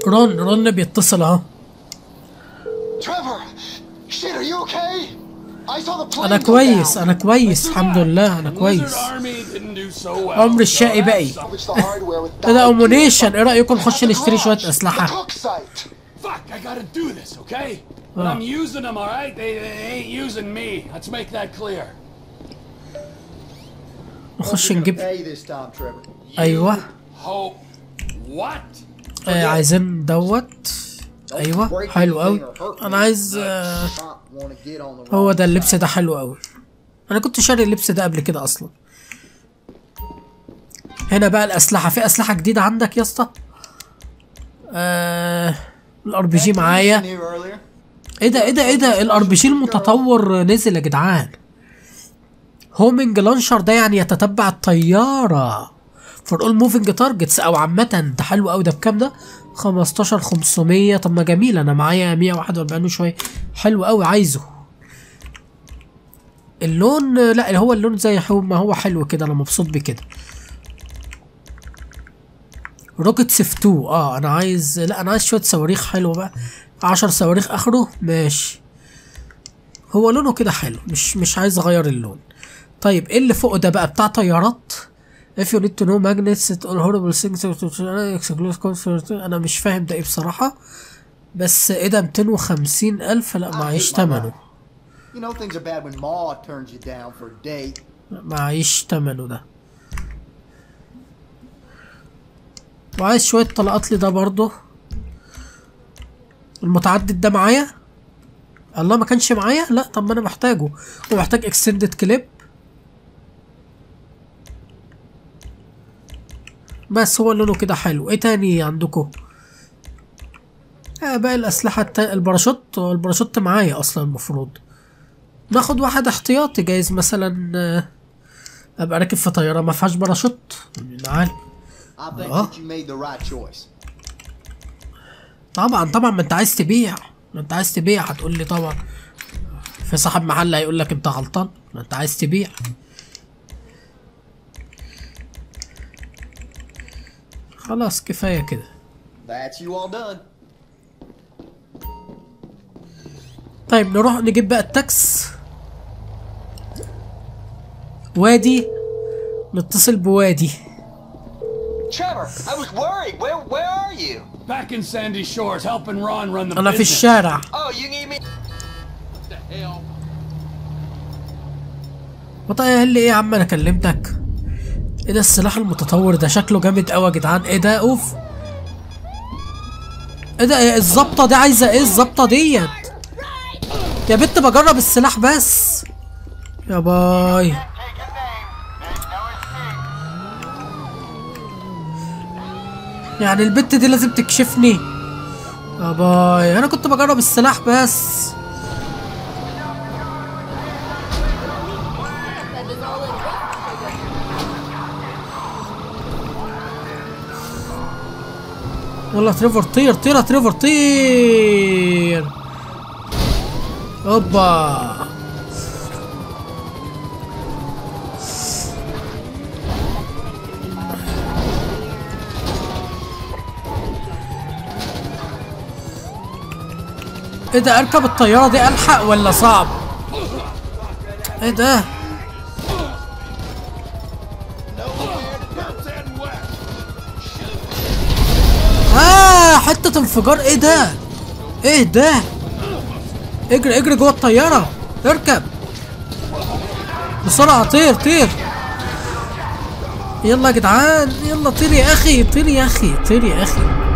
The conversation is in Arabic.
رون بيتصل اهو. انا كويس الحمد لله انا كويس. عمر الشقي باقي. ايه ده امونيشن؟ ايه رايكم نخش نشتري شويه اسلحه؟ نخش نجيب. ايوه عايزين دوت. ايوه حلو قوي. انا عايز هو ده اللبس ده حلو قوي. انا كنت شاري اللبس ده قبل كده اصلا. هنا بقى الاسلحه. في اسلحه جديده عندك يا اسطى؟ الار بي جي معايا. ايه ده الار بي جي المتطور نزل يا جدعان. هومينج لانشر ده يعني يتتبع الطياره فور اول موفينج تارجتس او عامه. ده حلو قوي. ده بكام ده؟ 15500. طب ما جميل. انا معايا 141 وشويه. حلو قوي عايزه. اللون لا هو اللون زي ما هو حلو كده. انا مبسوط بكده. روكيت سيف 2. انا عايز انا عايز شويه صواريخ حلوه بقى. 10 صواريخ اخره ماشي. هو لونه كده حلو. مش عايز اغير اللون. طيب ايه اللي فوق ده بقى؟ بتاع طيارات. if you need to know magnets all horrible things انا مش فاهم ده ايه بصراحة. بس ايه ده 250,000؟ لا معيش تمنه. معيش تمنه ده. وعايز شوية طلقات لي ده برضه. المتعدد ده معايا؟ الله ما كانش معايا؟ لا طب ما انا محتاجه. ومحتاج اكستندد كليب. بس هو لونه كده حلو. ايه تاني عندكم؟ باقي الاسلحه الباراشوت معايا اصلا. المفروض ناخد واحد احتياطي. جايز مثلا ابقى راكب في طياره ما فيهاش باراشوت. عالي. طبعا ما انت عايز تبيع. هتقول لي طبعا في صاحب محل هيقول لك انت غلطان. ما انت عايز تبيع. خلاص كفايه كده. طيب نروح نجيب بقى التاكس. وادي. نتصل بوادي. انا في الشارع. وطيب ايه يا عم انا كلمتك. ايه ده السلاح المتطور ده؟ شكله جامد قوي يا جدعان. ايه ده؟ اوف. ايه ده؟ ايه الظبطه دي؟ عايزه ايه الظبطه ديت يا بنت؟ بجرب السلاح بس يا باي. يعني البت دي لازم تكشفني يا باي. انا كنت بجرب السلاح بس. يلا تريفر طير يا تريفر طير. اوبا. ايه ده؟ اركب الطيارة دي الحق ولا صعب؟ ايه ده؟ حتة انفجار. ايه ده؟ اجري جوه الطيارة. اركب بسرعة. طير. يلا يا جدعان يلا طير يا اخي.